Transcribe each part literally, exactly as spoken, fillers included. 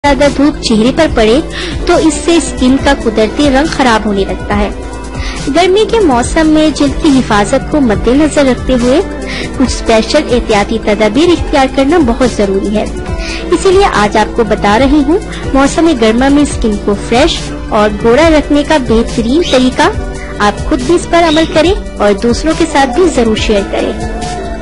ज्यादा धूप चेहरे पर पड़े तो इससे स्किन का कुदरती रंग खराब होने लगता है। गर्मी के मौसम में जिल्द की हिफाजत को मद्देनजर रखते हुए कुछ स्पेशल एहतियाती तदाबीर इख्तियार करना बहुत जरूरी है। इसीलिए आज आपको बता रही हूँ मौसम गर्मा में स्किन को फ्रेश और गोरा रखने का बेहतरीन तरीका। आप खुद भी इस पर अमल करें और दूसरों के साथ भी जरूर शेयर करें।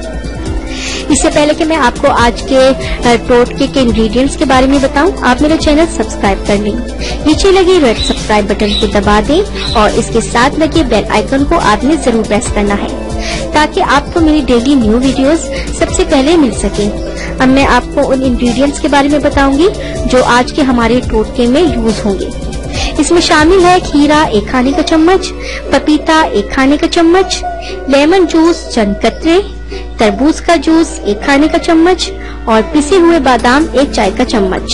इससे पहले कि मैं आपको आज के टोटके के इंग्रेडिएंट्स के बारे में बताऊं, आप मेरा चैनल सब्सक्राइब कर लें। नीचे लगे रेड सब्सक्राइब बटन को दबा दें और इसके साथ लगे बेल आइकन को आपने जरूर प्रेस करना है ताकि आपको मेरी डेली न्यू वीडियोस सबसे पहले मिल सके। अब मैं आपको उन इंग्रेडिएंट्स के बारे में बताऊंगी जो आज के हमारे टोटके में यूज होंगे। इसमें शामिल है खीरा एक खाने का चम्मच, पपीता एक खाने का चम्मच, लेमन जूस चंद कतरे, तरबूज का जूस एक खाने का चम्मच और पिसे हुए बादाम एक चाय का चम्मच।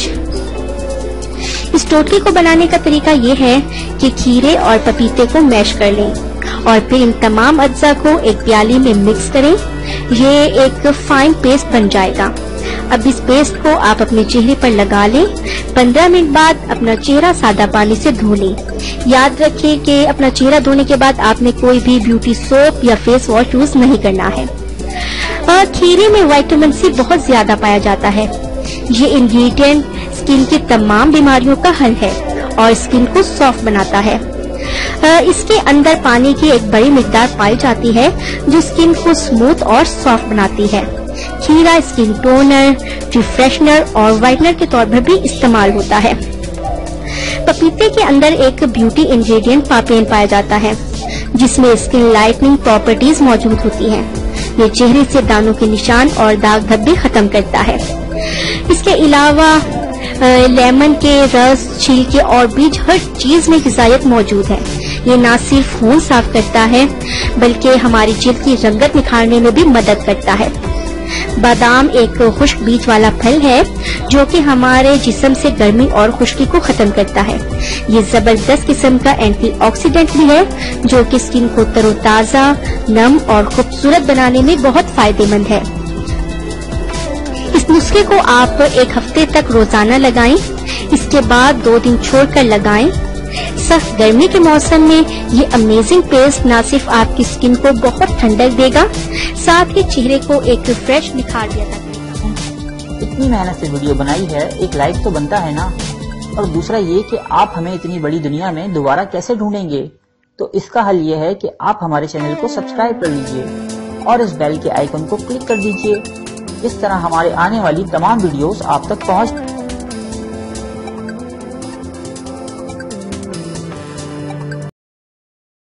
इस टोटके को बनाने का तरीका ये है कि खीरे और पपीते को मैश कर लें और फिर इन तमाम अज्जा को एक प्याली में मिक्स करें। ये एक फाइन पेस्ट बन जाएगा। अब इस पेस्ट को आप अपने चेहरे पर लगा लें। पंद्रह मिनट बाद अपना चेहरा सादा पानी से धो लें। याद रखें कि अपना चेहरा धोने के बाद आपने कोई भी ब्यूटी सोप या फेस वॉश यूज नहीं करना है। और खीरे में विटामिन सी बहुत ज्यादा पाया जाता है। ये इंग्रेडिएंट स्किन की तमाम बीमारियों का हल है और स्किन को सॉफ्ट बनाता है। इसके अंदर पानी की एक बड़ी मिकदार पाई जाती है जो स्किन को स्मूथ और सॉफ्ट बनाती है। खीरा स्किन टोनर, रिफ्रेशनर और व्हाइटनर के तौर पर भी इस्तेमाल होता है। पपीते के अंदर एक ब्यूटी इंग्रेडिएंट पापेन पाया जाता है जिसमें स्किन लाइटनिंग प्रॉपर्टीज मौजूद होती हैं। ये चेहरे से दानों के निशान और दाग धब्बे खत्म करता है। इसके अलावा लेमन के रस, छिलके और बीज हर चीज में ग़िज़ायत मौजूद है। ये न सिर्फ खून साफ करता है बल्कि हमारी जिल्द की रंगत निखारने में भी मदद करता है। बादाम एक खुश्क बीज वाला फल है जो कि हमारे जिस्म से गर्मी और खुश्की को खत्म करता है। ये जबरदस्त किस्म का एंटीऑक्सीडेंट भी है जो कि स्किन को तरोताजा, नम और खूबसूरत बनाने में बहुत फायदेमंद है। इस नुस्खे को आप एक हफ्ते तक रोजाना लगाएं। इसके बाद दो दिन छोड़कर लगाएं। सख्त गर्मी के मौसम में ये अमेजिंग पेस्ट न सिर्फ आपकी स्किन को बहुत ठंडक देगा, साथ ही चेहरे को एक फ्रेश निखार भी अदा करेगा। इतनी मेहनत से वीडियो बनाई है, एक लाइक तो बनता है ना। और दूसरा ये कि आप हमें इतनी बड़ी दुनिया में दोबारा कैसे ढूंढेंगे, तो इसका हल ये है कि आप हमारे चैनल को सब्सक्राइब कर लीजिए और इस बेल के आइकन को क्लिक कर दीजिए। इस तरह हमारे आने वाली तमाम वीडियोस आप तक पहुंच